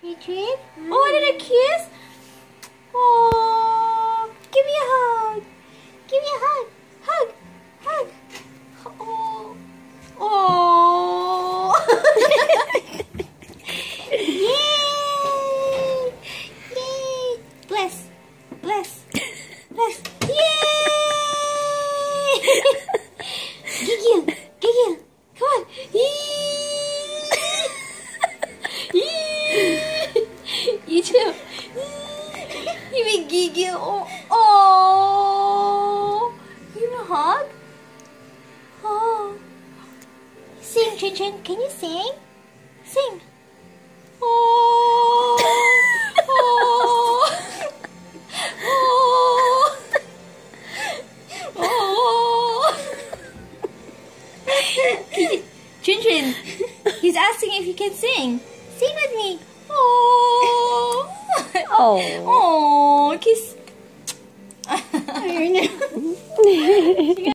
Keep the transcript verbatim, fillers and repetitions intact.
Retrieve. Oh, did a kiss? Oh, give me a hug. Give me a hug. Hug. Hug. Oh. Oh. Yay. Yay. Bless. Bless. Bless. Yay. Giggle. Giggle. Come on. You too. You make giggle. Oh, oh. You want a hug? Oh. Sing, Chin Chin. Can you sing? Sing. Oh. Oh. Oh. Oh. Chin Chin, he's asking if you can sing. Sing with me. Oh. Oh. Oh, kiss.